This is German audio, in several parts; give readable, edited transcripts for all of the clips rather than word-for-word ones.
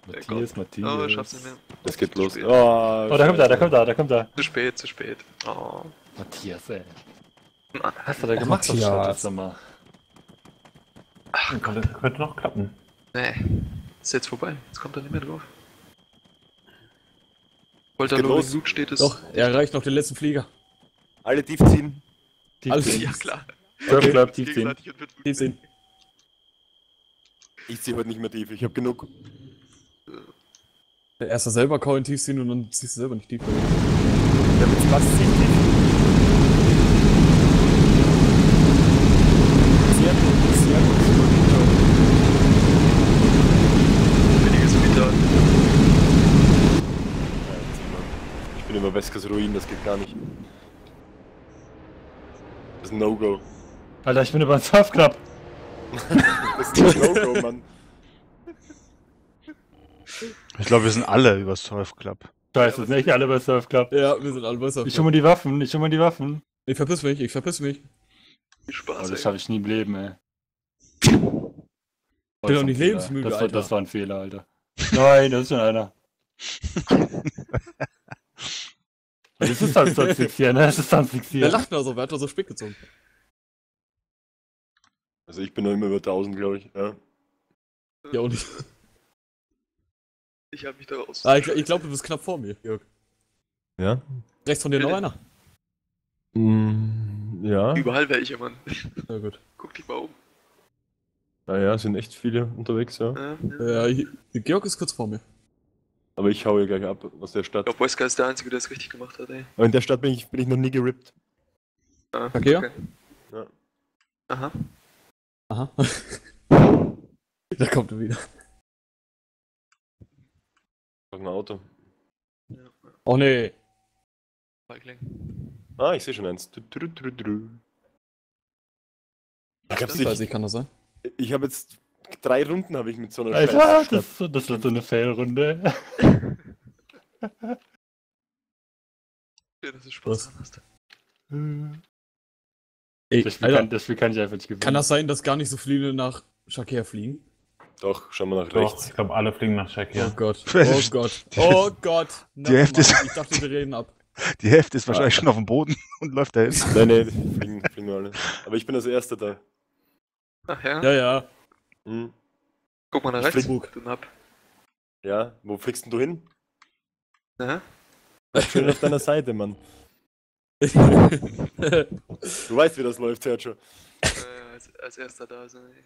Matthias. Oh, ich schaff's nicht mehr. Es geht los. Spät. Oh, Oh, da kommt er. Zu spät, zu spät. Oh. Matthias, ey. Mann. Was hast du da gemacht, Matthias. Sag mal. Könnte noch klappen. Nee. Ist jetzt vorbei. Jetzt kommt er nicht mehr drauf. Wollte geht er nur los. im Loot steht es. Doch, er erreicht noch den letzten Flieger. Alle tief ziehen. Alles Ja, klar. Surf Club, tief 10. Gegenseitig und mit tief sehen. Ich zieh heute nicht mehr tief, ich hab genug. Der erste selber Call tief ziehen und dann ziehst du selber nicht tief. Damit was zieht tief. Sehr gut, sehr gut. Weniges Meter. Ich bin über Weskers Ruin, das geht gar nicht. Das ist ein No-Go. Alter, ich bin über den Surf Club. Das ist ein No-Go, Mann. Ich glaube, wir sind alle über Surf Club. Scheiße, sind echt alle bei Surf Club. Ja, wir sind alle besser. Ich hol mir die Waffen, ich verpiss mich, Viel Oh, Spaß, das ey. schaffe ich nie im Leben, ey. Ich bin doch nicht lebensmüde, Alter. Das war ein Fehler, Alter. Nein, das ist schon einer. Das ist dann fixieren, ne? Das ist dann Der fixieren. lacht nur so, wer hat da so spät gezogen? Also ich bin noch immer über 1000, glaube ich. Ja. Ja, und ich. Ich hab mich da raus. Ich glaube, du bist knapp vor mir, Jörg. Ja? Rechts von dir noch einer? Ja. Überall welche, Mann. Na gut. Guck dich mal um. Naja, sind echt viele unterwegs, ja. Georg ist kurz vor mir. Aber ich hau hier gleich ab aus der Ich Stadt. glaube, Wesker ist der Einzige, der es richtig gemacht hat, ey. Aber in der Stadt bin ich noch nie gerippt. Ah, Verkehr? Ja. Aha. Aha. Da kommt er wieder. Ein Auto. Ja. Oh nee. Feigling. Ah, ich sehe schon eins. Ich kann das sein. Ich habe jetzt 3 Runden habe ich mit so einer Alter, Scheißstadt. das wird so eine Fail-Runde. Ja, dass du Spaß dran hast. Ey, Das Alter, Spiel kann ich einfach nicht gewinnen. kann das sein, dass gar nicht so viele nach Shakir fliegen? Doch, schau mal nach Doch, rechts. ich glaube, alle fliegen nach Shakir. Oh Gott. Oh Gott. Oh Gott. Die Hälfte ist- Ich dachte, wir reden ab. Die Hälfte ist wahrscheinlich schon auf dem Boden und läuft dahin. Nein, die fliegen nur alle. Aber ich bin als Erster da. Ach ja? Ja, ja. Hm. Guck mal nach Ich rechts. flieg- Du Napp. Ja, wo fliegst denn du hin? Ja? Schön auf deiner Seite, Mann. Du weißt, wie das läuft, Sergio. Als erster da ist. Ey.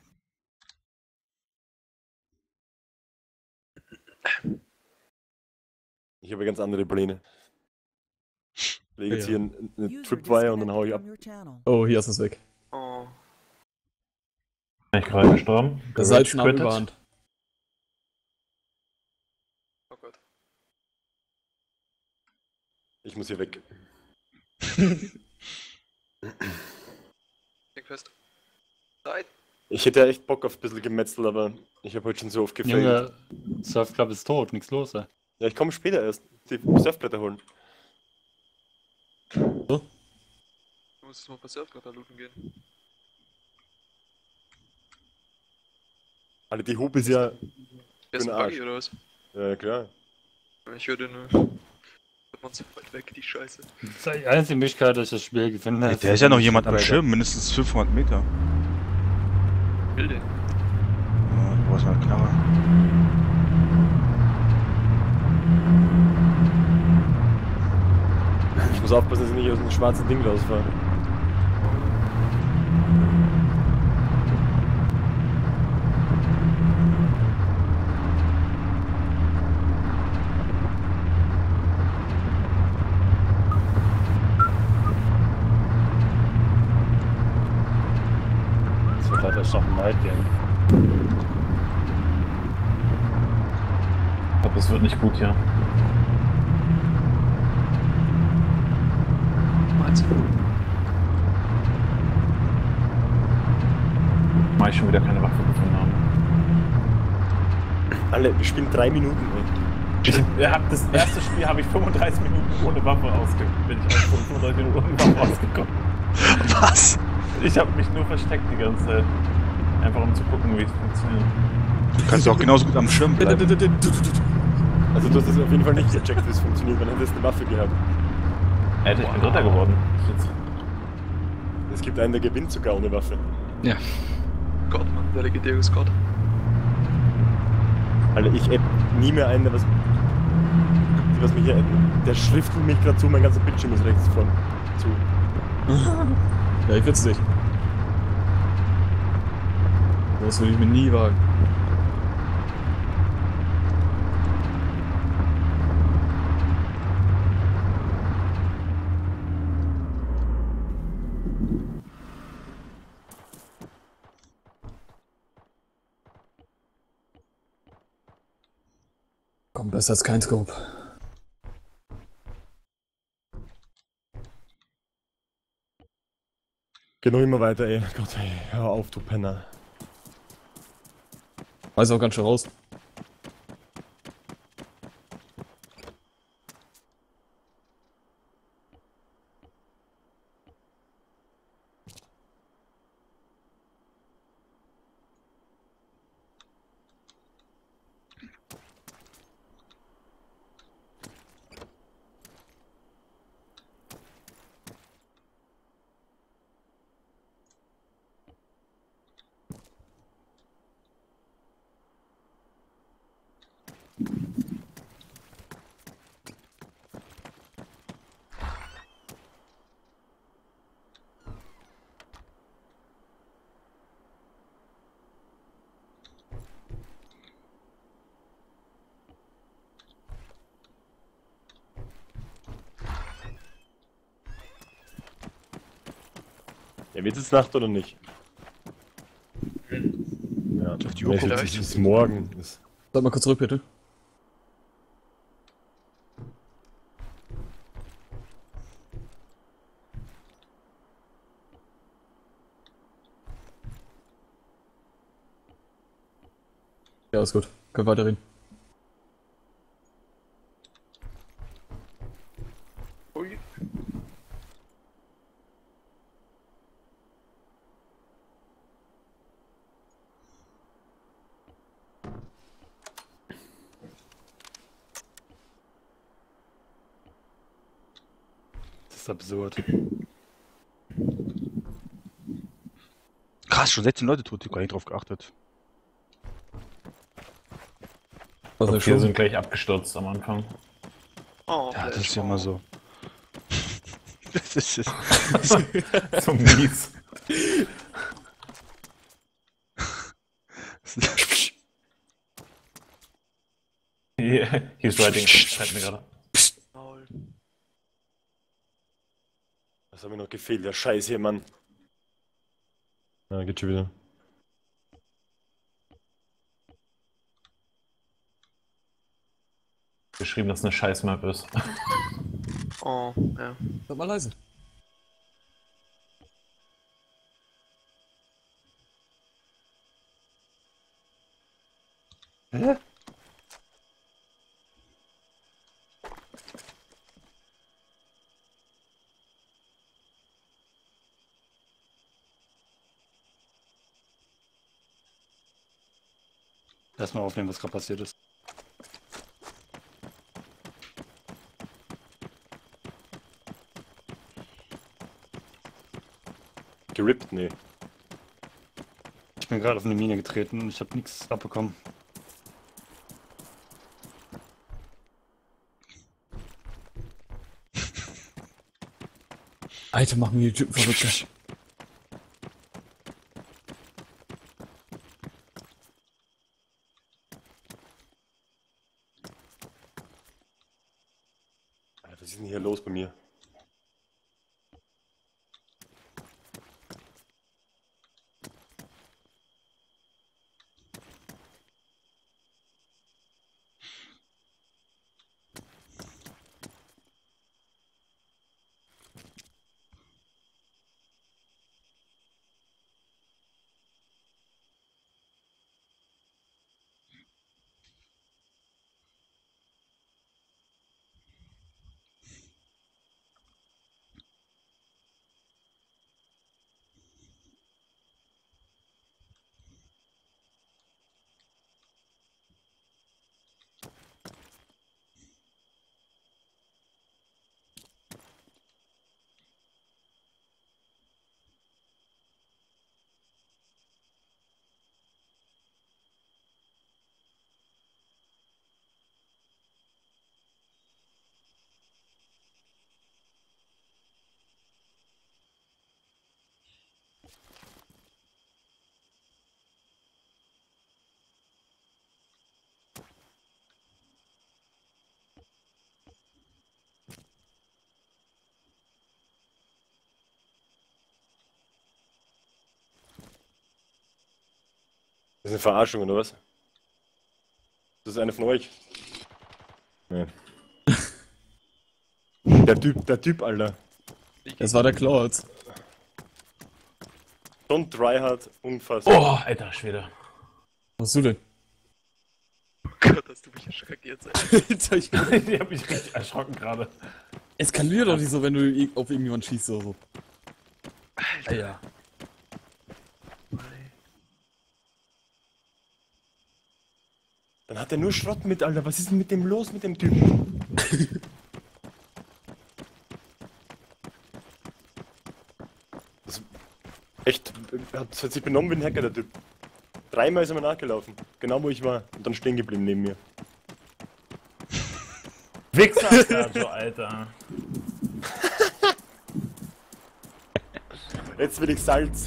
Ich habe ganz andere Pläne. Ich lege jetzt Ja. hier eine Tripwire und dann hau ich ab. Oh, hier ist es weg. Oh. Bin ich gerade gestorben? Der Salz nahm quittet. Überhand. Oh Gott. Ich muss hier weg. Denk fest. Nein. Ich hätte ja echt Bock auf ein bisschen Gemetzel, aber ich habe heute schon so oft gefailt. Junge, Surf Club ist tot, nichts los, ey. Ja, ich komme später erst. Die Surfblätter holen. Du musst mal ein paar Surfblätter looten gehen. Alter, die Hupe ist ja. Der ist Für ein den Buggy Arsch. oder was? Ja, klar. Ich höre den nur. Wird man so weit weg, die Scheiße. Das ist die einzige Möglichkeit, dass ich das Spiel gewinne. Der ist ja noch jemand am Schirm, mindestens 500 Meter. Will den. Wo ist meine Knarre? Ich muss aufpassen, dass ich nicht aus dem schwarzen Ding rausfahre. Das wird halt erst noch ein Night Game. Ich glaube, es wird nicht gut hier. Meinst du? Weil ich schon wieder keine Waffe gefunden habe. Alle, wir spielen 3 Minuten. Das erste Spiel habe ich 35 Minuten ohne Waffe ausgekommen. Bin ich 35 Minuten ohne Waffe ausgekommen. Was? Ich habe mich nur versteckt die ganze Zeit. Einfach um zu gucken, wie es funktioniert. Kannst du auch genauso gut am Schirm bleiben. Also du hast es auf jeden Fall nicht gecheckt, wie es funktioniert, dann hättest du eine Waffe gehabt. Alter, ich bin Dritter geworden. Es gibt einen, der gewinnt sogar ohne Waffe. Ja. Gott, Mann, der legendäre Gott. Alter, ich app nie mehr einen, der was mich hier adden. Der schriftet mich gerade zu, mein ganzer Bildschirm ist rechts von zu. Ja, ich will's nicht. Das würde ich mir nie wagen. Komm, besser als kein Scope. Geh noch immer weiter, ey. Gott, ey. Hör auf, du Penner. Weiß auch ganz schön raus. Ja, wird es Nacht oder nicht? Ja, Auf die Uhr gucken. es ist morgen. Sag mal kurz zurück, bitte. Ja, ist gut. Können weiterreden. Ui. Das ist absurd. Krass, schon 16 Leute tot, ich hab gar nicht drauf geachtet. Was Wir ist schon? sind gleich abgestürzt am Anfang. Oh, Ja, das Flash, ist ja oh. immer so. Das ist es. So mies. He's writing. Schreibt mir gerade. Maul. Was hat mir noch gefehlt? Der Scheiß hier, Mann. Ja, geht schon wieder. Geschrieben, dass es eine Scheiß-Map ist. Oh, ja. Sag mal leise. Hä? Lass mal aufnehmen, was gerade passiert ist. Gerippt? Nee. Ich bin gerade auf eine Mine getreten und ich habe nichts abbekommen. Alter, machen die Typen verrückt. Alter, was ist denn hier los bei mir? Das ist eine Verarschung, oder was? Das ist eine von euch. Nee. Der Typ, Alter. Das war der Klaus. Schon tryhard, unfassbar. Oh, alter Schwede. Was hast du denn? Oh Gott, hast du mich erschreckt, Alter. Ich hab mich richtig erschrocken gerade. Eskalier doch nicht so, wenn du auf irgendjemand schießt oder so. Alter. Ja. Dann hat er nur Schrott mit, Alter. Was ist denn mit dem los, mit dem Typen? Das echt, hat sich benommen wie ein Hacker, der Typ. 3-mal ist er mir nachgelaufen. Genau wo ich war. Und dann stehen geblieben neben mir. Wichser, Sergio, Alter. Jetzt will ich Salz.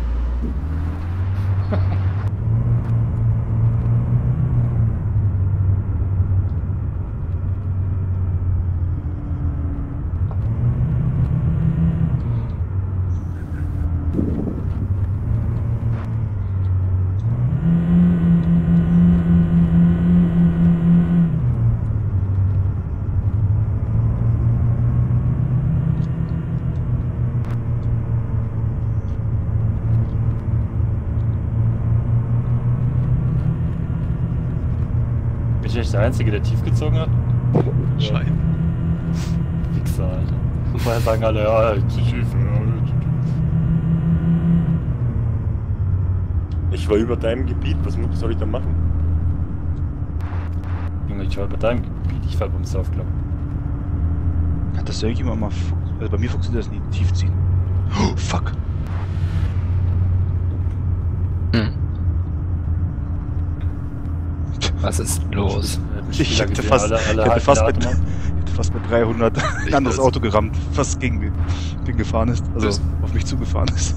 Bin ich nicht der Einzige, der tief gezogen hat? Scheiße. Wichser, Alter. Vorher sagen alle, ja, zu tief. Ich war über deinem Gebiet, was soll ich da machen? Junge, ich war bei deinem Gebiet, ich fall beim Surfclub. Hat das irgendjemand mal... Also bei mir funktioniert das nie, tief ziehen. Oh, fuck. Was ist los? Ich hätte fast mit 300 ein anderes Auto gerammt, fast gegen gefahren ist, also auf mich zugefahren ist.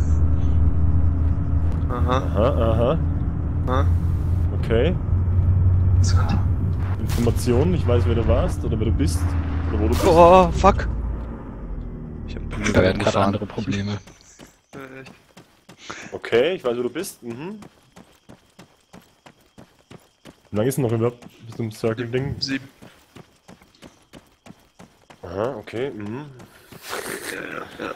Aha. Aha. Aha. Okay. Informationen, ich weiß, wer du warst oder wer du bist oder wo du bist. Oh, fuck. Da werden gerade andere Probleme. Echt. Okay, ich weiß, wo du bist. Mhm. Wie lange ist denn noch überhaupt bis zum Circle-Ding? 7. Aha, okay. Mhm. Ja.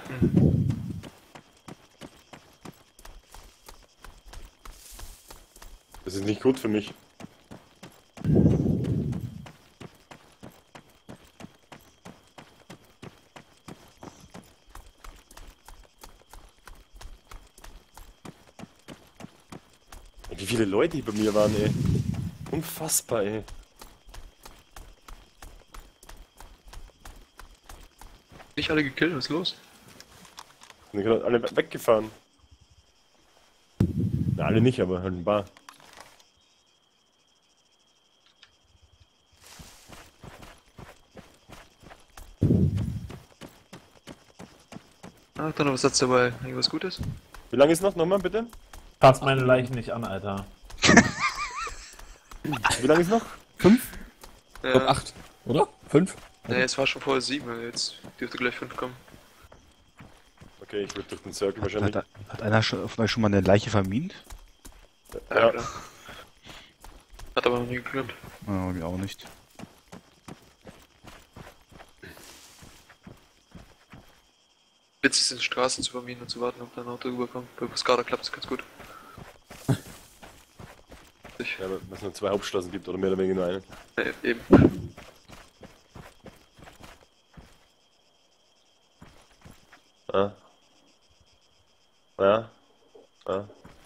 Das ist nicht gut für mich. Wie viele Leute hier bei mir waren, ey. Unfassbar, ey. Nicht alle gekillt, was ist los? Sind gerade alle weggefahren. Na, alle nicht, aber halt ein paar. Ah, dann was hat's dabei? Irgendwas Gutes? Wie lange ist noch? Nochmal, bitte? Fass meine Leichen nicht an, Alter. Wie lange ist noch? 5? Ich glaub 8, oder? 5? Ne, es war schon vorher 7, jetzt dürfte gleich 5 kommen. Okay, ich würde durch den Circle wahrscheinlich. Hat einer von euch schon mal eine Leiche vermint? Ja. Klar. Hat aber noch nie geklappt. Ja, irgendwie auch nicht. Witzig sind Straßen zu vermieden und zu warten, ob dein Auto rüberkommt. Bei Cascada klappt es ganz gut. Ja, aber wenn es nur 2 Hauptstraßen gibt oder mehr oder weniger nur eine. Ja, eben. Ah. Ja. Ah.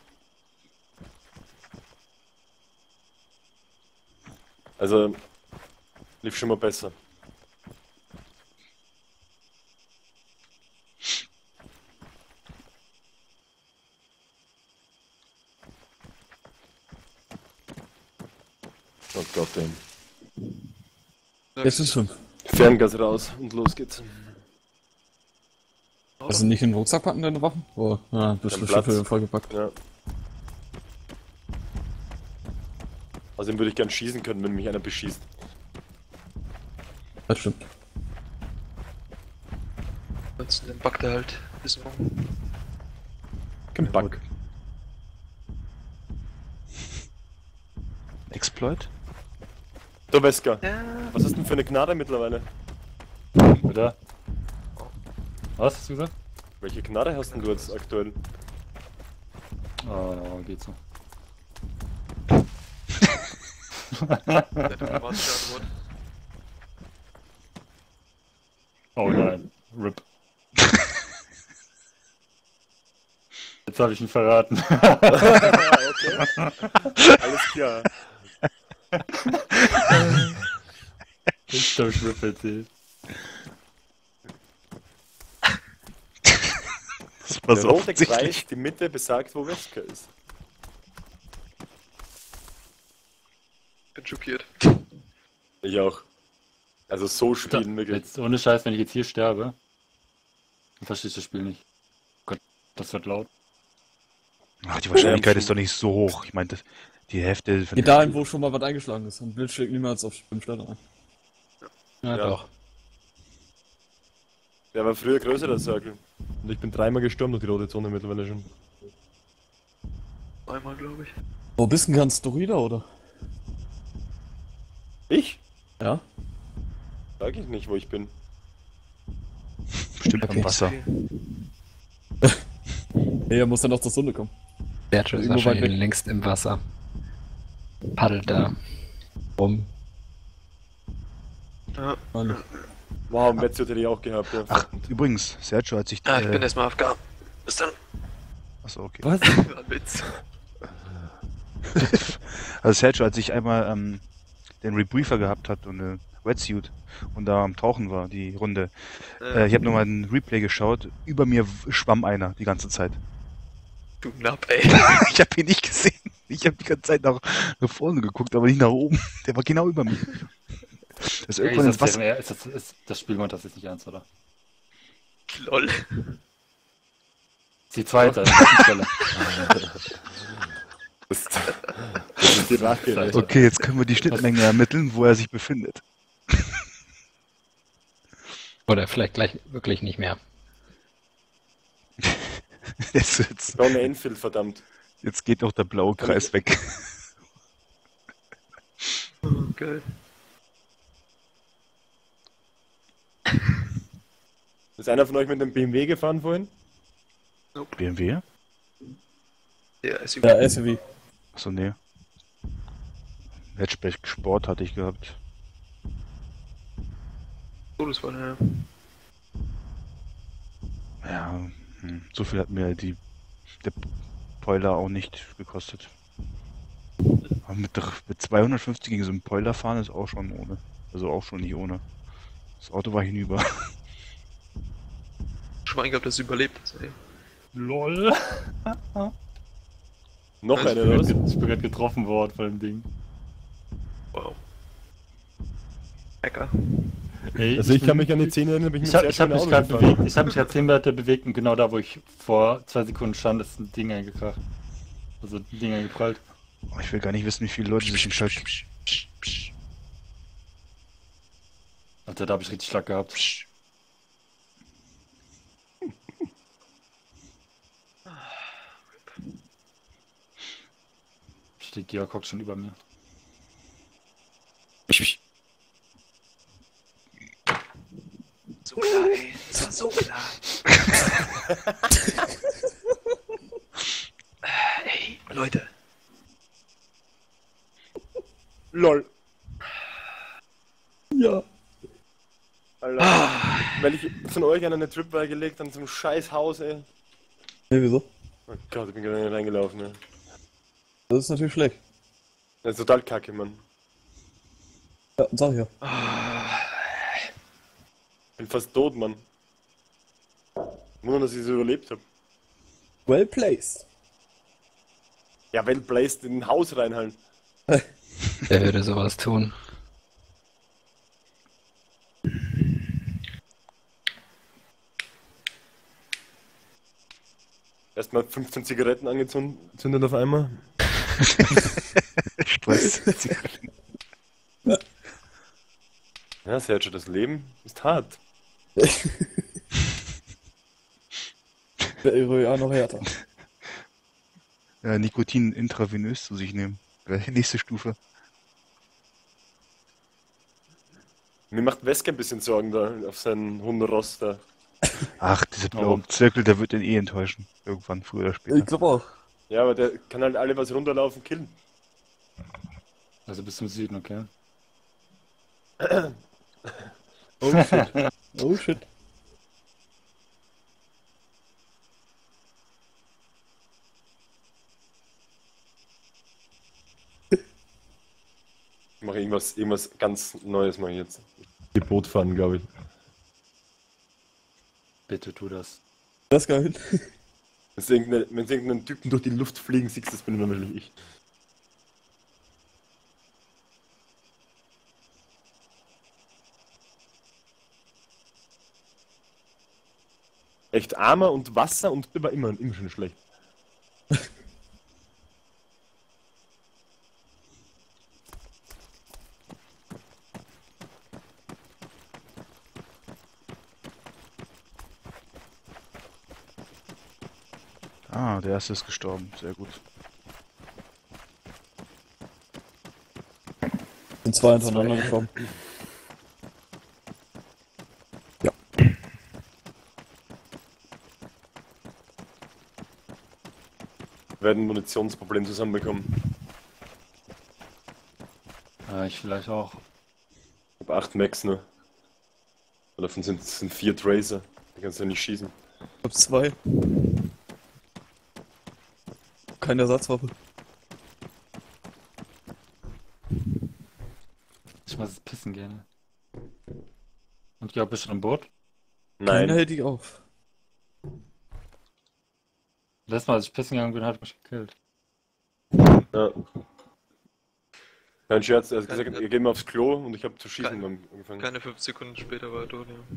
Also, lief schon mal besser. Oh Gott, ey. Jetzt ist 5. Ferngas raus und los geht's. Hast du nicht in den Rucksack packen, deine Waffen? Oh, ja, bist du Platz. schon vollgepackt. Ja. Außerdem würde ich gern schießen können, wenn mich einer beschießt. Das stimmt. Ansonsten den Bug der halt bis morgen. Kein Bug. Exploit? Da, Wesker. Was hast du denn für eine Gnade mittlerweile? Oder? Was hast du gesagt? Welche Gnade hast denn du jetzt aktuell? Oh, geht so. Deine diplomatische Antwort. Oh nein, RIP. Jetzt habe ich ihn verraten. Okay. Alles klar. Jetzt habe ich RIP erzählt. Das war Der so rote offensichtlich. Kreis, die Mitte besagt, wo Wesker ist. Bin schockiert. Ich auch. Also so spielen wir Jetzt ohne Scheiß, wenn ich jetzt hier sterbe, dann verstehe ich das Spiel nicht. Gott, das wird laut. Ach, die Wahrscheinlichkeit ist doch nicht so hoch. Ich meine, die Hälfte von Geht dahin, wo schon mal was eingeschlagen ist. Und Bild schlägt niemals auf dem Stern ein. Ja, Ja. doch. Der war früher größer, der Circle. Und ich bin dreimal gestorben durch die rote Zone mittlerweile schon. Einmal, glaube ich. Wo bist du denn ganz Dorida, oder? Ich? Ja? Sag ich nicht, wo ich bin. bestimmt am Wasser. Nee, er muss dann noch zur Sonne kommen. Sergio ist Irgendwo weit wahrscheinlich weg. längst im Wasser. Paddelt da rum. Ja. Meine. Wow, ein Wetzio hätte ich auch gehabt, ja. Ach, übrigens, Sergio hat sich... Ah, ich bin erstmal AFK. Bis dann. Achso, okay. Was? War ein Witz. Also Sergio, als ich einmal den Rebriefer gehabt hat und eine Wetsuit und da am Tauchen war, die Runde. Ich habe nochmal ein Replay geschaut, über mir schwamm einer die ganze Zeit. Du Napp, ey. Ich habe ihn nicht gesehen. Ich habe die ganze Zeit nach vorne geguckt, aber nicht nach oben. Der war genau über mir. Das ist irgendwann ins Wasser. Das Spiel meint das jetzt nicht ernst, oder? Lol. Die zweite, an der Stelle. Das ist die Rache. Okay, jetzt können wir die Schnittmenge ermitteln, wo er sich befindet. Oder vielleicht gleich wirklich nicht mehr. Jetzt Ron Enfield, verdammt. geht auch der blaue Kreis weg. Geil. Ist einer von euch mit dem BMW gefahren vorhin? BMW? Der SUV. Ja, SUV. Achso, nee. Hatchback Sport hatte ich gehabt. Todesfall, ja. Ja, so viel hat mir der Poiler auch nicht gekostet. Aber mit 250 gegen so einen Poiler fahren ist auch schon ohne. Also auch schon nicht ohne. Das Auto war hinüber. Schon mal eingehabt, dass es überlebt ist, ey. LOL. Noch Also, einer, oder was? Ich bin gerade getroffen worden von dem Ding. Wow. Hacker. Ey, Also ich kann mich an die Szene erinnern, Ich habe mich gerade bewegt. Ich habe mich gerade 10 Meter bewegt und genau da, wo ich vor 2 Sekunden stand, ist ein Ding eingekracht. Also ein Ding eingeprallt. Oh, ich will gar nicht wissen, wie viele Leute sich in Schlag... Alter, da habe ich richtig Schlag gehabt. Steht Georg Hock schon über mir. So klar, ey. Das war so klar. Ey, Leute. LOL. Ja. Alter. Weil ich von euch an eine Tripwire gelegt an so einem scheiß Haus, ey. Nee, wieso? Oh Gott, ich bin gerade nicht reingelaufen, ey. Das ist natürlich schlecht. Das ist total kacke, Mann. Ja, sag ich ja. Ich bin fast tot, Mann. Nur, dass ich es überlebt habe. Well placed. Ja, wenn Blaze in ein Haus reinhalten. Wer würde sowas tun? Erstmal 15 Zigaretten angezündet auf einmal. Stress. Ja, Sergio, das Leben ist hart. Wäre ja noch härter. Nikotin intravenös zu sich nehmen. Nächste Stufe. Mir macht Wesker ein bisschen Sorgen da auf seinen Hunderost da. Ach, dieser blaue Zirkel, der wird den eh enttäuschen. Irgendwann, früher oder später. Ich glaube auch. Ja, aber der kann halt alle, was runterlaufen, killen. Also bis zum Süden, okay. Oh shit. Oh shit. Ich mache irgendwas ganz Neues mache ich jetzt. Ich geh Boot fahren, glaube ich. Bitte tu das. Das ist geil. Wenn irgendeinen Typen durch die Luft fliegen siehst, das bin natürlich ich. Echt Armer und Wasser und immer schon schlecht. Ah, der erste ist gestorben. Sehr gut. Sind zwei hintereinander gekommen. Ja. Wir werden ein Munitionsproblem zusammenbekommen. Ich vielleicht auch. Ich hab 8 Max nur. Und davon sind 4 Tracer. Die kannst du ja nicht schießen. Ich hab zwei. Keine Ersatzwaffe. Ich muss jetzt pissen gerne. Und ja, bist du an Bord? Nein. Keiner hält dich auf. Letztes Mal, als ich pissen gegangen bin, hat mich gekillt. Ja. Kein Scherz, er hat gesagt, ihr geht mal aufs Klo und ich habe zu schießen angefangen. Keine 5 Sekunden später war er tot, ja.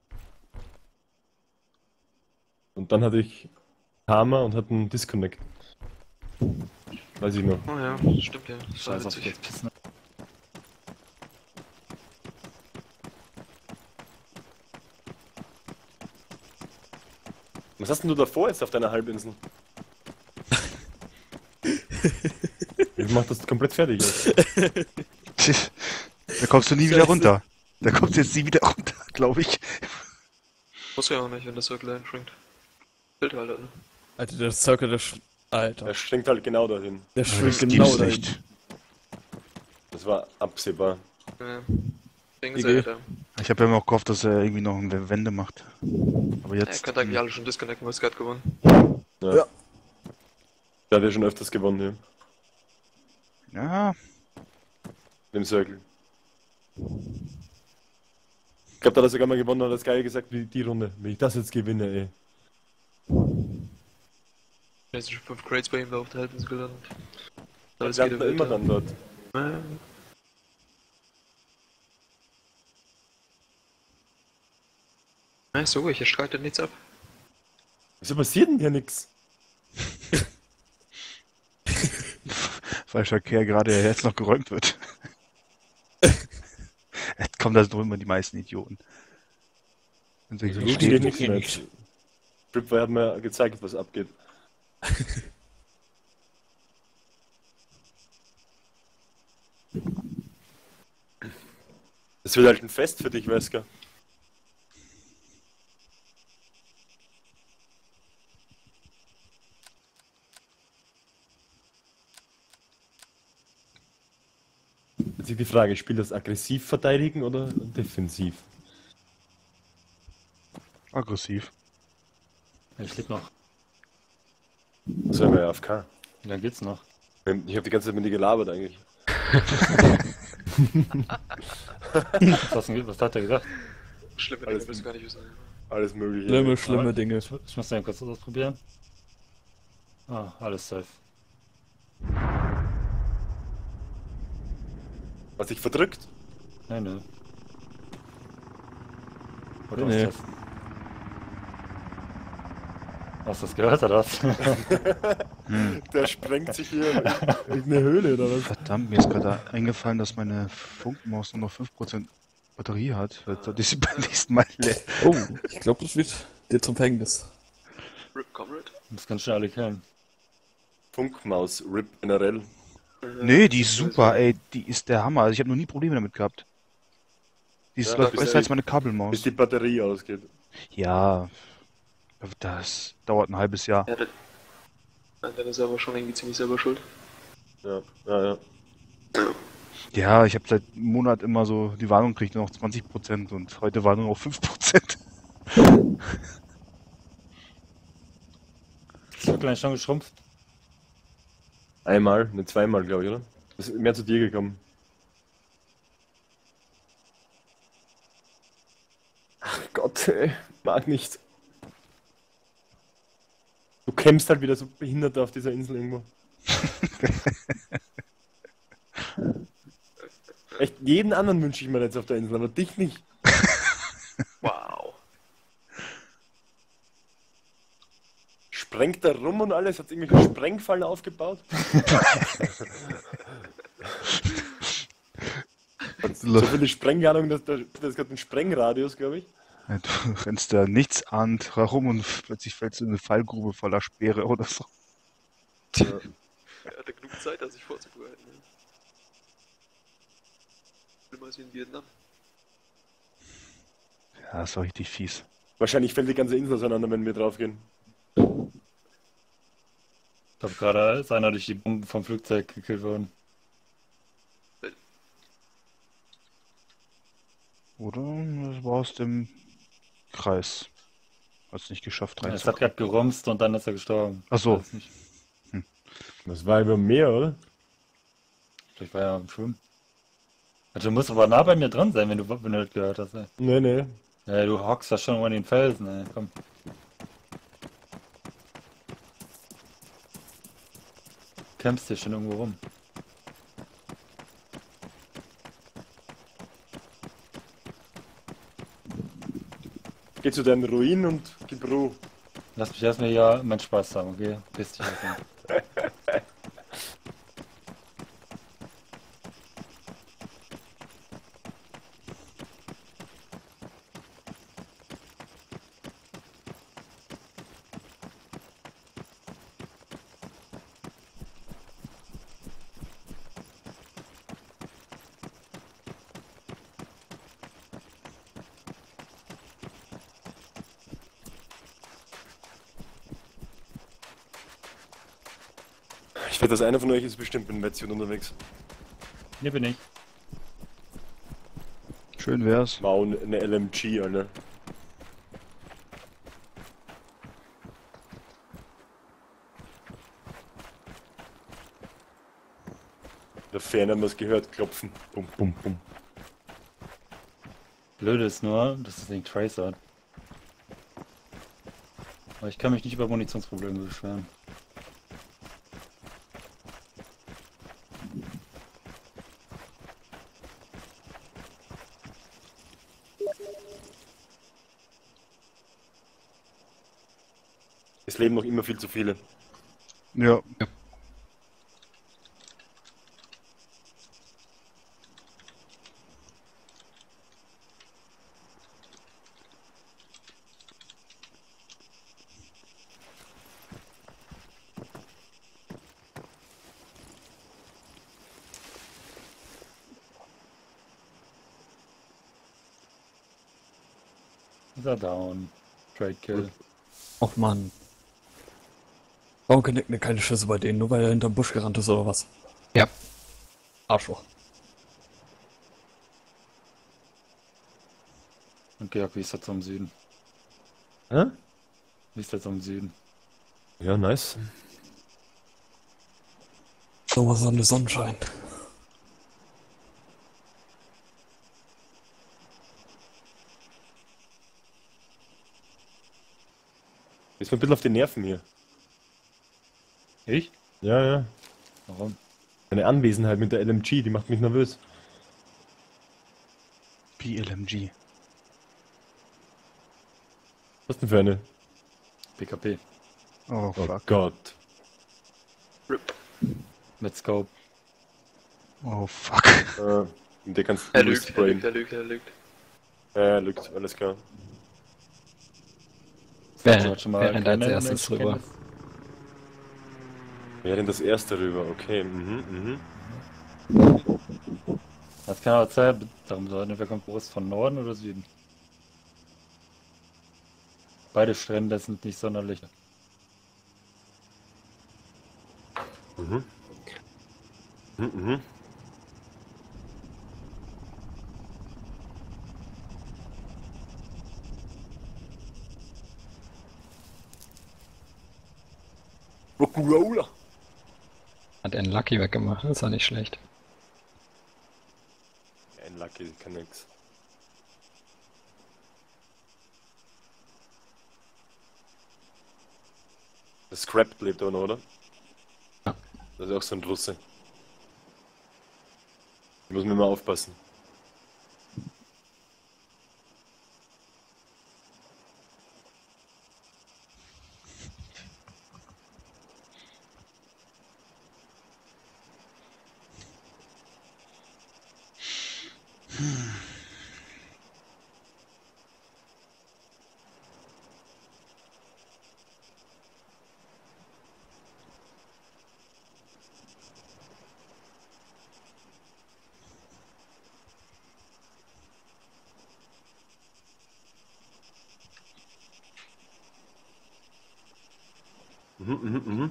Und dann hatte ich Hammer und hatte einen Disconnect. Weiß ich noch. Oh ja, stimmt ja. Das war Scheiß auf witzig. jetzt pissen. Was hast denn du davor jetzt auf deiner Halbinsel? Ich mach das komplett fertig jetzt. Da kommst du nie wieder runter. Da kommst du jetzt nie wieder runter, glaube ich. Muss ja auch nicht, wenn das so klein schwingt. Bild halt, ne? Alter, der Circle, Alter. Er schwingt halt genau dahin. Der Aber schwimmt das genau gibt's dahin. nicht. Das war absehbar. Ja. Ding Idee. ist ja, Ich habe ja immer auch gehofft, dass er irgendwie noch eine Wende macht. Aber er jetzt. könnte eigentlich alle schon disconnecten, weil es gerade gewonnen. Ja. Der hat ja schon öfters gewonnen hier. Ja, Im Circle. Ich glaube, da hat er sogar mal gewonnen und hat das geil gesagt wie die Runde. Wenn ich das jetzt gewinne, ey. Jetzt sind schon 5 Crates bei ihm da auf der Halbinsel gelandet. Das bleibt da immer dann dort. Ja. Ja, so, hier streitet nichts ab. Wieso passiert denn hier nix? weil Verkehr gerade jetzt noch geräumt wird. Jetzt kommen da so immer die meisten Idioten. Und so Geht stehen. nichts mehr. Tripwire hat mir gezeigt, was abgeht. Das wird halt ein Fest für dich, Wesker. Jetzt ist die Frage, spielt das aggressiv verteidigen oder defensiv? Aggressiv. Ich lebe noch. Das wäre ja AFK. Wie lange geht's noch? Ich habe die ganze Zeit mit dir gelabert eigentlich. Was hat er gesagt? Schlimme Alles Dinge willst du gar nicht wissen. Alles mögliche. Schlimme Dinge. Ich muss den kurz ausprobieren. Ah, alles safe. Was dich verdrückt? Nein, nö. Oder Nee. was ist das? Hast du das gehört, oder was? Der sprengt sich hier in eine Höhle oder was? Verdammt, mir ist gerade eingefallen, dass meine Funkmaus nur noch 5% Batterie hat. Sollte ich sie beim nächsten Mal leer. Oh, ich glaube, das wird dir zum Verhängnis. Rip Comrade? Du musst ganz schnell alle killen. Funkmaus, RIP generell. Nee, die ist super, ey. Die ist der Hammer. Also ich habe noch nie Probleme damit gehabt. Die Ja, läuft bis besser die- als meine Bis Kabelmaus. die Batterie ausgeht. Ja, das dauert ein halbes Jahr. Ja, dann ist er aber schon irgendwie ziemlich selber schuld. Ja, ja, ja. Ja, ich habe seit einem Monat immer so die Warnung kriegt nur noch 20% und heute war nur noch 5%. Ist doch gleich schon geschrumpft. Einmal, ne, zweimal, glaube ich, oder? Das ist mehr zu dir gekommen. Ach Gott, ey, mag nicht. Du kämpfst halt wieder so behindert auf dieser Insel irgendwo. Echt, jeden anderen wünsche ich mir jetzt auf der Insel, aber dich nicht. Wow. Sprengt da rum und alles, hat irgendwelche Sprengfallen aufgebaut. Hat so viele Sprengladungen, dass das gerade ein Sprengradius, glaube ich. Ja, du rennst da nichts ahnt herum und plötzlich fällst du in eine Fallgrube voller Speere oder so. Ja. Er hatte genug Zeit, da sich vorzubereiten. Ne? Schlimmer als wie in Vietnam. Ja, das war richtig fies. Wahrscheinlich fällt die ganze Insel auseinander, wenn wir draufgehen. Ich glaube, gerade ist einer durch die Bomben vom Flugzeug gekillt worden. Oder? Das war aus dem Kreis. Hat es nicht geschafft Ja, es hat reinzukommen. gerade gerumst und dann ist er gestorben. Ach so. Ich weiß nicht. Das war über Meer, oder? Vielleicht war er am Schwimmen. Also, du musst aber nah bei mir dran sein, wenn du das gehört hast. Ey. Nee, nee. Ja, du hockst da schon über den Felsen. Ey. Komm. Kämpfst hier schon irgendwo rum. Geh zu deinen Ruinen und gib Ruhe. Lass mich erstmal hier meinen Spaß haben, okay? Piss dich erstmal. Ich wette, dass einer von euch ist bestimmt mit dem Wetsuit unterwegs. Hier bin ich. Schön wär's. Wow, eine LMG, Alter. Der Fan haben wir es gehört, klopfen. Bum, bum, bum. Blöde ist nur, dass das Ding Tracer hat. Aber ich kann mich nicht über Munitionsprobleme beschweren. Es leben noch immer viel zu viele. Ja. Ist er down. Trade Kill. Och Mann. Warum connecten wir keine Schüsse bei denen? Nur weil er hinterm Busch gerannt ist oder was? Ja. Arschloch. Und Georg, wie ist das im Süden? Hä? Wie ist das im Süden? Ja, nice. So Sonne, Sonnenschein. Ist mir ein bisschen auf die Nerven hier. Ich? Ja, ja. Warum? Deine Anwesenheit mit der LMG, die macht mich nervös. BLMG. Was denn für eine? PKP. Oh, Oh fuck. Gott. Mit Scope. Oh, fuck. Der kannst Er du lügt, er sprayen. lügt, er lügt, er lügt. Ja, lügt, alles klar. Wer Schon mal rennt als keine erstes rüber? Kenntnis? Wer denn das erste rüber? Okay, Hat kann auch Zeit darum sein, wer kommt groß von Norden oder Süden? Beide Strände sind nicht sonderlich. Mhm. Mhm. Rock'n'Roller. Hat er einen Lucky weggemacht, ist ja nicht schlecht. Ein Lucky kann nix. Der Scrap lebt auch noch, oder? Ja. Das ist auch so ein Russe. Da muss man mal aufpassen. Mhm.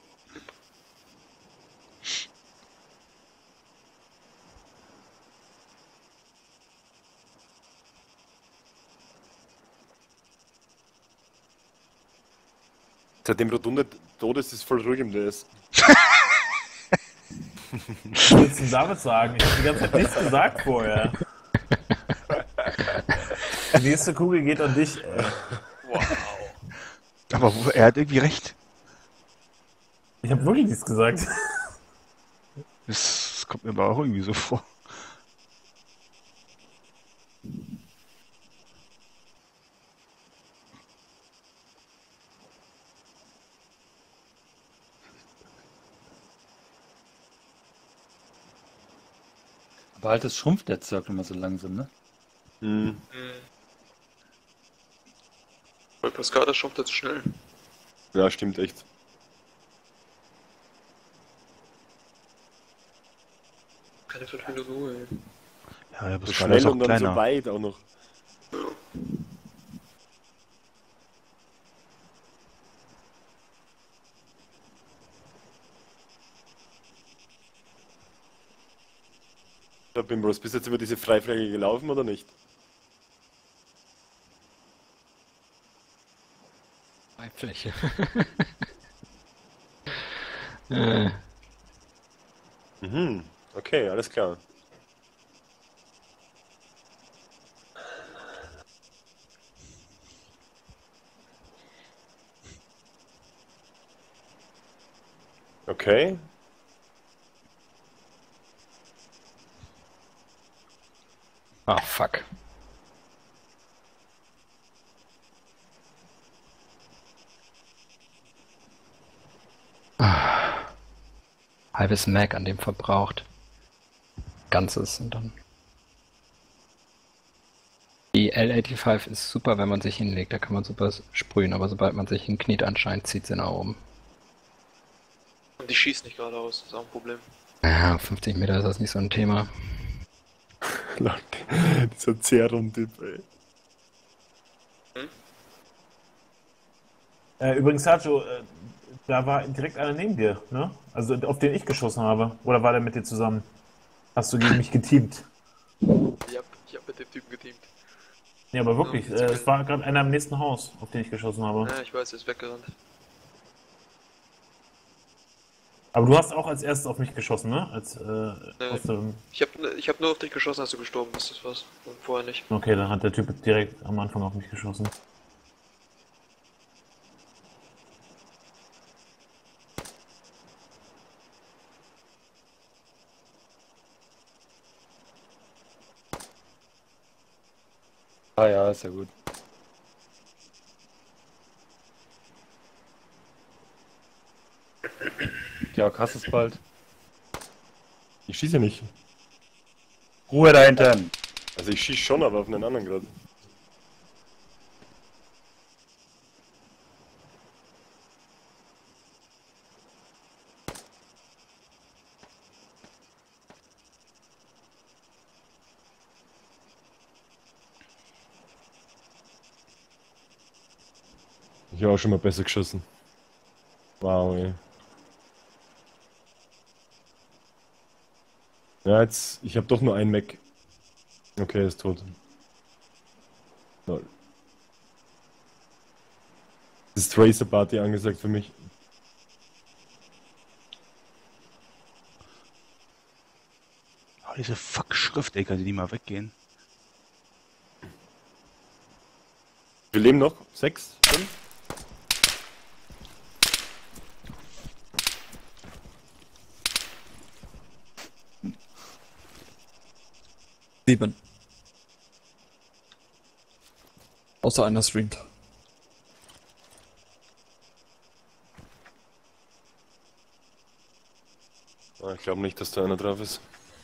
Seitdem Rotunde tot ist, ist es voll ruhig im DS. Was willst du denn damit sagen? Ich habe die ganze Zeit nichts gesagt vorher. Die nächste Kugel geht an dich. Aber er hat irgendwie recht. Ich habe wirklich nichts gesagt. Das kommt mir aber auch irgendwie so vor. Aber halt, das schrumpft der Zirkel immer so langsam, ne? Mhm. Weil Cascada schrumpft jetzt schnell. Ja, stimmt echt. Keine 5 Minuten Ruhe, ey. Ja, aber So es schnell ist auch und dann kleiner. so weit auch noch. Da bin Bros, bist du jetzt über diese Freifläche gelaufen oder nicht? Freifläche. Mhm. Okay, alles klar. Okay. Ah, fuck. Halbes Mag an dem verbraucht. Ganzes und dann. Die L85 ist super, wenn man sich hinlegt, da kann man super sprühen, aber sobald man sich hinkniet anscheinend, zieht sie nach oben. Und die schießt nicht geradeaus, das ist auch ein Problem. Ja, 50 Meter ist das nicht so ein Thema. Dieser Zeron-Typ, ey. Übrigens, Sergio, da war direkt einer neben dir, ne? Also auf den ich geschossen habe. Oder war der mit dir zusammen? Hast du gegen mich geteamt? Ich hab mit dem Typen geteamt. Ja, aber wirklich, Ja, es war gerade einer im nächsten Haus, auf den ich geschossen habe. Ja, ich weiß, er ist weggerannt. Aber du hast auch als erstes auf mich geschossen, ne? Aus dem... Ich hab nur auf dich geschossen, als du gestorben bist, das war's. Und vorher nicht. Okay, dann hat der Typ direkt am Anfang auf mich geschossen. Ah ja, ist ja gut. Georg, hast es bald. Ich schieße ja nicht. Ruhe da hinten! Also ich schieße schon, aber auf einen anderen gerade. Ich habe auch schon mal besser geschossen. Wow, ey. Ja, jetzt, ich habe doch nur einen Mac. Okay, er ist tot. Lol. Ist Tracer Party angesagt für mich. Oh, diese fuck Schrift, ey, kann die nicht mal weggehen? Wir leben noch? 6? 5? Sieben. Außer einer streamt. Ich glaube nicht, dass da einer drauf ist.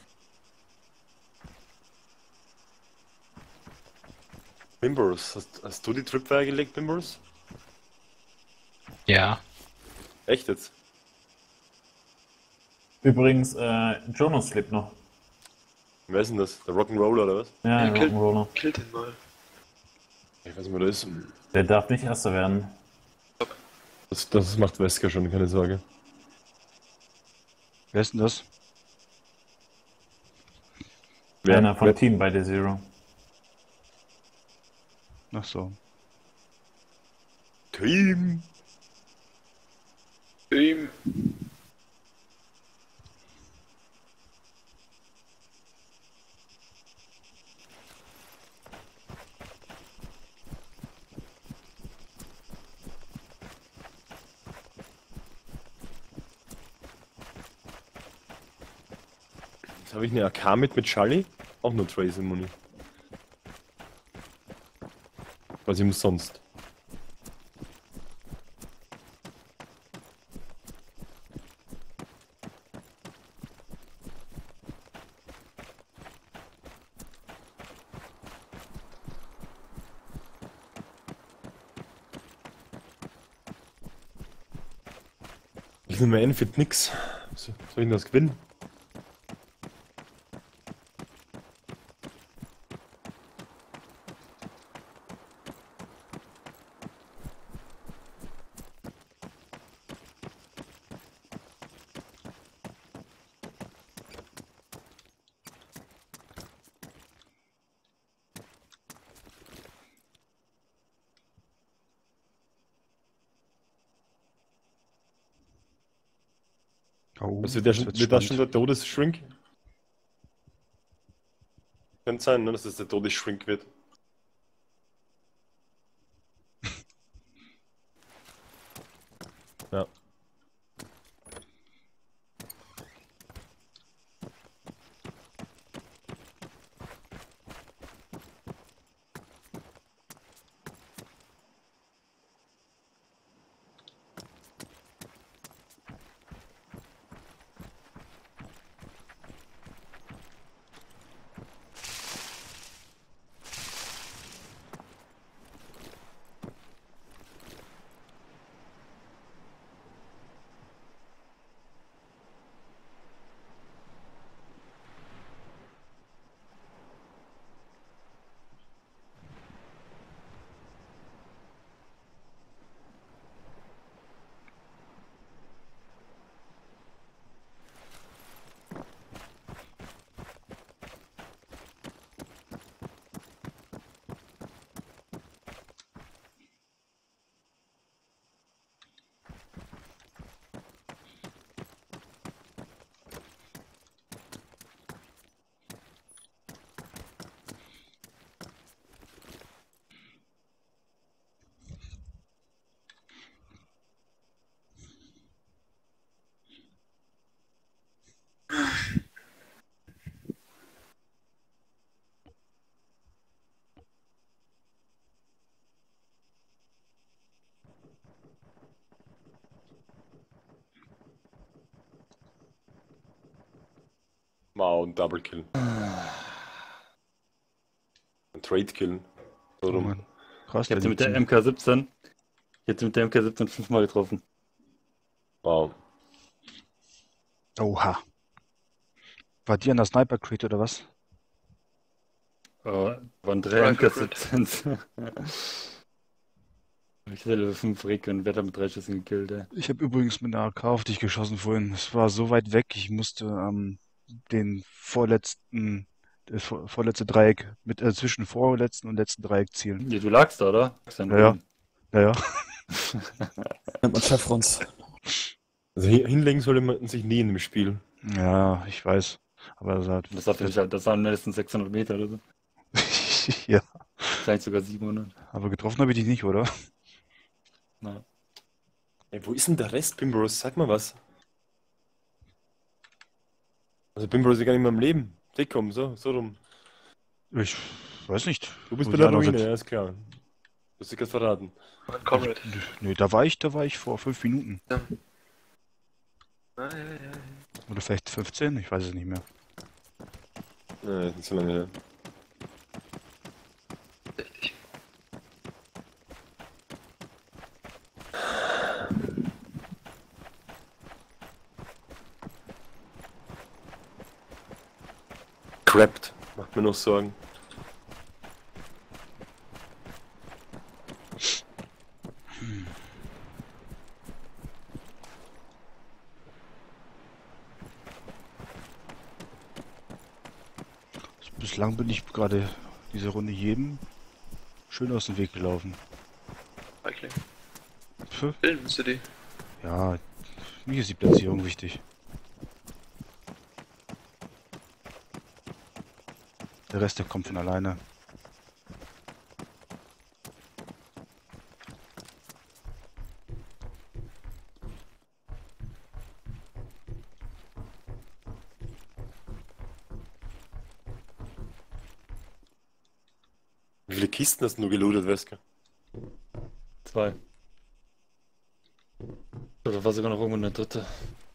Bimbers, hast du die Tripwire gelegt, Bimbers? Ja. Echt jetzt? Übrigens, Jonas lebt noch. Wer ist denn das? Der Rock'n'Roller oder was? Ja, Ja, der Rock'n'Roller. Killt ihn mal. Ich weiß nicht, wer der ist. Der darf nicht Erster werden. Das macht Wesker schon, keine Sorge. Wer ist denn das? Einer vom Team bei der Zero. Ach so. Team! Ihm. Jetzt habe ich eine AK mit Charlie. Auch nur Tracer Muni. Was umsonst. Ich nehme Enfit nix. Soll ich denn das gewinnen? Oh, Was wird, das wird wird das schon spannend. der Todesshrink? Könnte sein, ne, dass das der Todesshrink wird. Ja. Wow, ein Double Kill. Ein Trade Kill. So Oh rum. Mann. Krass, Ich habe der sie mit der liegt MK17. Ich hätte mit der MK17 fünfmal getroffen. Wow. Oha. War die an der Sniper Crate oder was? Waren drei Rifle MK17s. Ich hatte Level 5 Rick und werde mit 3 Schüssen gekillt, ey. Ich habe übrigens mit einer AK auf dich geschossen vorhin. Es war so weit weg, ich musste den vorletzte Dreieck zwischen vorletzten und letzten Dreieck zielen. Ja, du lagst da, oder? Lagst da am Ja, Boden. ja. Nennt man Chevrons. Also hinlegen sollte man sich nie in dem Spiel. Ja, ich weiß. Aber das hat. Das war halt, das waren mindestens 600 Meter oder so. Ja, Vielleicht sogar 700. aber getroffen habe ich dich nicht, oder? Na. Ey, wo ist denn der Rest, Bimbros? Sag mal was. Also Bimbros ist gar nicht mehr am Leben. Dickom, so rum. Ich weiß nicht. Du bist wo bei die der anderen Ruine, sind. ja, ist klar. Du hast dich gerade verraten. Mein Comrade. Nö, da war ich vor 5 Minuten. Ja. Ah, ja, ja. Oder vielleicht 15, ich weiß es nicht mehr. Ja, nicht so lange her. Richtig. Crapped. Macht mir noch Sorgen. Bislang bin ich gerade diese Runde jedem schön aus dem Weg gelaufen. Feigling. Pff, Filmen müsste die. ja, mir ist die Platzierung wichtig. Der Rest, der kommt von alleine. Wie viele Kisten hast du nur gelootet, Wesker? 2. Oder war sogar noch irgendwo eine dritte.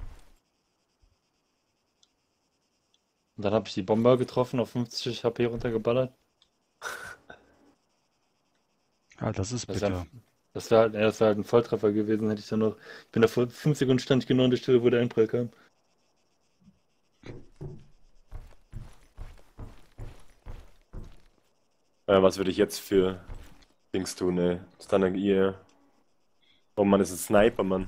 Und dann habe ich die Bomber getroffen, auf 50 HP runtergeballert. Ja, das ist Das bitter. wär, das wäre halt, ja, das wär halt ein Volltreffer gewesen, hätte ich dann noch. Ich bin da vor 5 Sekunden stand ich genau an der Stelle, wo der Einprall kam. Was würde ich jetzt für Dings tun, ey? Standard ihr. Oh Mann, ist ein Sniper, Mann.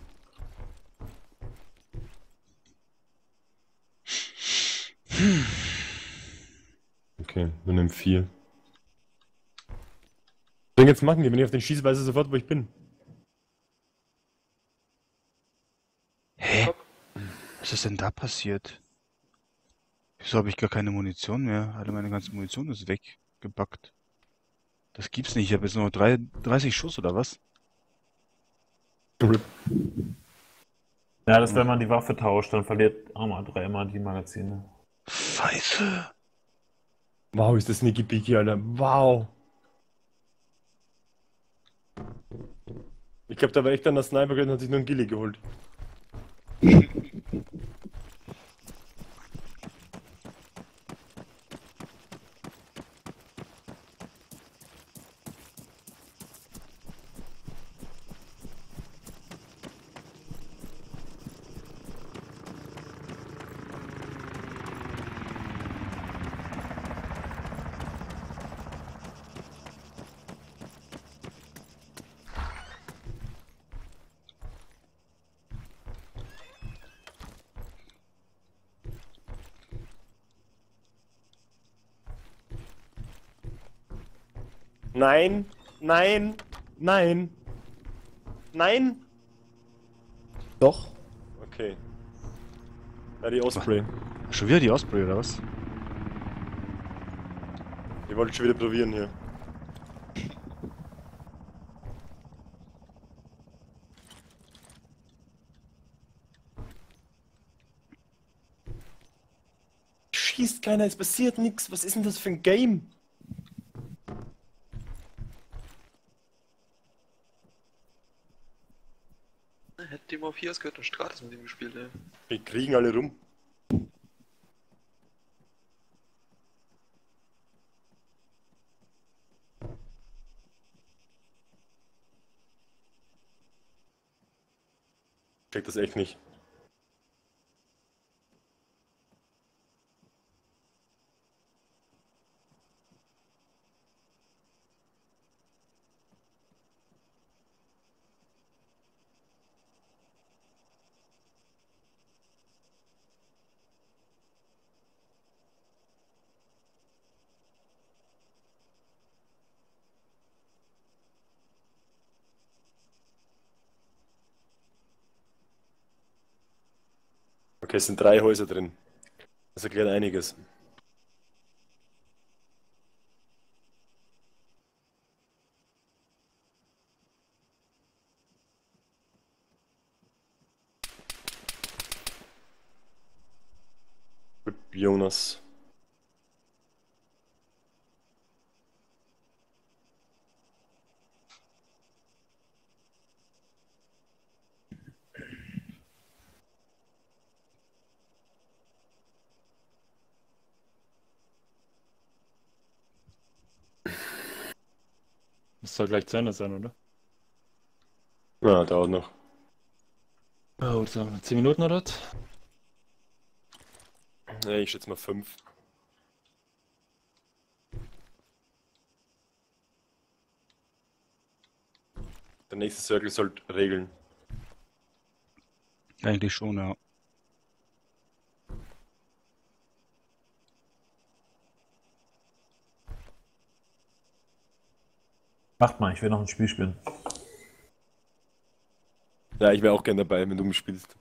Okay, wir nehmen 4. Was soll ich jetzt machen? Wenn ich auf den schieße, weiß ich sofort, wo ich bin. Hä? Was ist denn da passiert? Wieso habe ich gar keine Munition mehr? Alle meine ganze Munition ist weggebackt. Das gibt's nicht. Ich habe jetzt nur 30 Schuss oder was? Ja, das wenn man die Waffe tauscht, dann verliert Arma dreimal die Magazine. Scheiße. Wow, ist das Sneaky Peaky, Alter. Wow. Ich glaube, da war echt an der Sniper und hat sich nur einen Gilly geholt. Nein, nein, nein, nein. Doch. Okay. Ja, die Osprey. Schon wieder die Osprey oder was? Die wollte ich schon wieder probieren hier. Schießt keiner, es passiert nichts. Was ist denn das für ein Game? Hätte die mal 4 gehört und Stratis mit ihm gespielt, ey. Wir kriegen alle rum. Ich check das echt nicht. Okay, es sind 3 Häuser drin. Das erklärt einiges. Gut, Jonas. Das soll gleich zu Ende sein, oder? Ja, dauert noch. Oh, sagen wir 10 Minuten oder was? Ja, ich schätze mal 5. Der nächste Circle sollte regeln. Eigentlich schon, ja. Macht mal, ich will noch ein Spiel spielen. Ja, ich wäre auch gern dabei, wenn du mitspielst.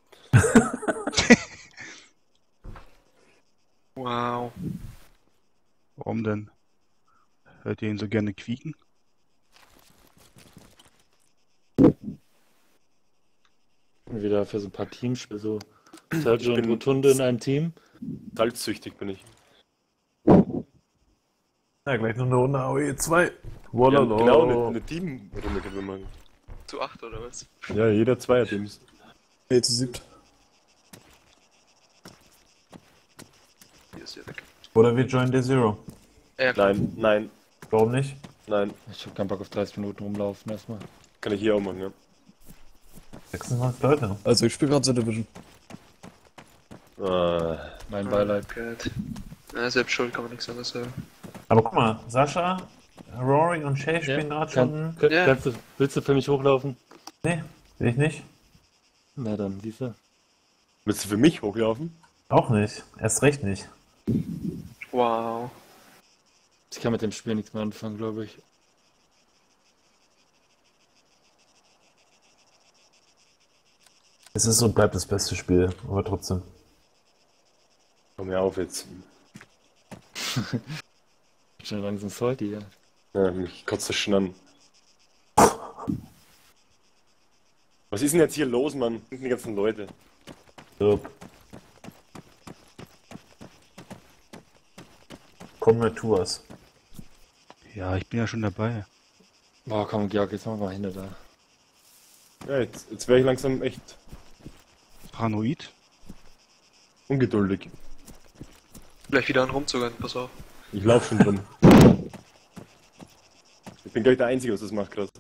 Wow. Warum denn? Hört ihr ihn so gerne quieken? Wieder für so ein paar Teamspiele, so Sergio und bin- Rotunde in einem Team. Salzsüchtig bin ich. Ja, gleich noch eine Runde AOE 2. Ja, Wallalo. genau, eine Teamrunde können wir machen. Zu 8 oder was? Ja, jeder Zweierteams. Nee, zu 7. Hier ist ja weg. Oder wir joinen der Zero. Ja, klar. Nein, nein, Warum nicht? nein. Ich hab keinen Bock auf 30 Minuten rumlaufen erstmal. Kann ich hier auch machen, ja. 96 Leute. Also ich spiele gerade The Division. Mein Beileid. Gott. Ja, selbst schuld kann man nichts anderes sagen. Aber guck mal, Sascha, Rory und Shay spielen gerade schon. Ja. Willst du für mich hochlaufen? Nee, will ich nicht. Na dann, siehst du. Willst du für mich hochlaufen? Auch nicht. Erst recht nicht. Wow. Ich kann mit dem Spiel nichts mehr anfangen, glaube ich. Es ist und bleibt das beste Spiel, aber trotzdem. Komm her auf jetzt. Schon langsam salty, ja. Ja, mich kotzt das schon an. Was ist denn jetzt hier los, Mann? Was sind die ganzen Leute? So. Komm mit Tours. Ja, ich bin ja schon dabei. Boah, komm, Georg, jetzt machen wir mal hin da. Ja, jetzt wäre ich langsam echt Paranoid? ungeduldig. Gleich wieder an rumzugehen, pass auf. Ich laufe schon drum. Ich bin gleich der Einzige, was das macht gerade.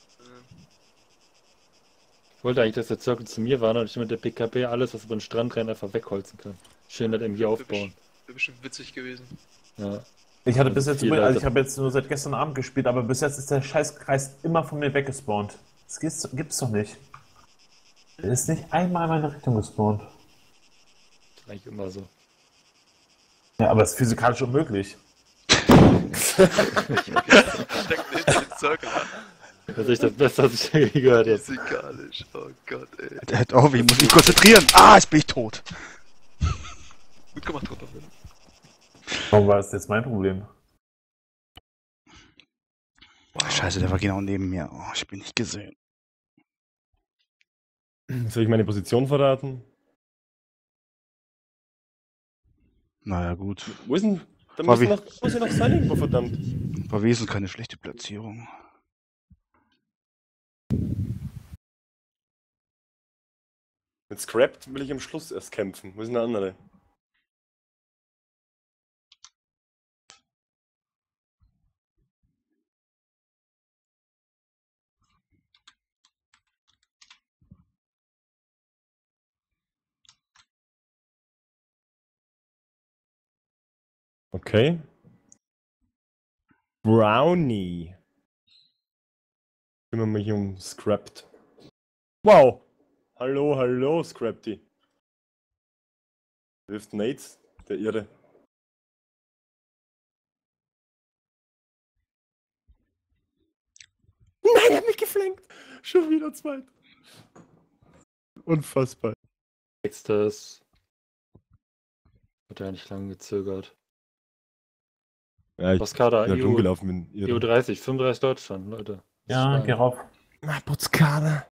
Ich wollte eigentlich, dass der Circle zu mir war und ich mit der PKP alles, was über den Strand rennt, einfach wegholzen kann. Schön das irgendwie aufbauen. Wäre bestimmt witzig gewesen. Ja. Ich hatte bis jetzt, Viele also Leute. ich habe jetzt nur seit gestern Abend gespielt, aber bis jetzt ist der Scheißkreis immer von mir weggespawnt. Das gibt's doch nicht. Er ist nicht einmal in meine Richtung gespawnt. Das ist eigentlich immer so. Ja, aber es ist physikalisch unmöglich. Steckt nicht in den Circle an. Das ist das Beste, was ich je gehört habe. Physikalisch. Oh Gott, ey. Hört auf, ich muss mich konzentrieren. Ah, jetzt bin ich tot. Gut gemacht, Rotter. Warum war das jetzt mein Problem? Scheiße, der war genau neben mir. Oh, ich bin nicht gesehen. Soll ich meine Position verraten? Naja, gut. Wo ist denn? Da Fabi. muss ja noch sein irgendwo, verdammt. War wesentlich keine schlechte Platzierung. Mit Scrapped will ich am Schluss erst kämpfen. Wo ist denn der andere? Okay. Brownie. Kümmere mich um Scrapped. Wow! Hallo, hallo, Scrappy. Wirft Nades, der Irre. Nein, er hat mich geflankt! Schon wieder zweit. Unfassbar. Nächstes. Hat ja nicht lange gezögert. Ja, ich Was Kader? bin halt rumgelaufen. EU 30, 35 Deutschland, Leute. Ja, geh rauf. Na, Putzkader.